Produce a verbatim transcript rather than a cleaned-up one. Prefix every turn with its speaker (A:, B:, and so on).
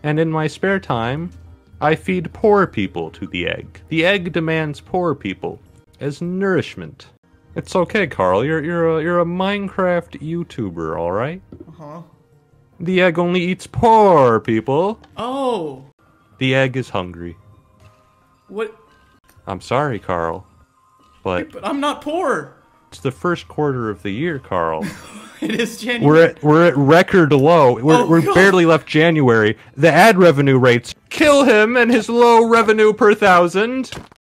A: And in my spare time, I feed poor people to the egg. The egg demands poor people as nourishment. It's okay, Carl. You're you're a you're a Minecraft YouTuber, all right?
B: Uh-huh.
A: The egg only eats poor people.
B: Oh.
A: The egg is hungry.
B: What?
A: I'm sorry, Carl, but,
B: But I'm not poor.
A: It's the first quarter of the year, Carl.
B: It is January.
A: We're at we're at record low. We're
B: Oh,
A: we're
B: God.
A: barely left January. The ad revenue rates kill him and his low revenue per thousand.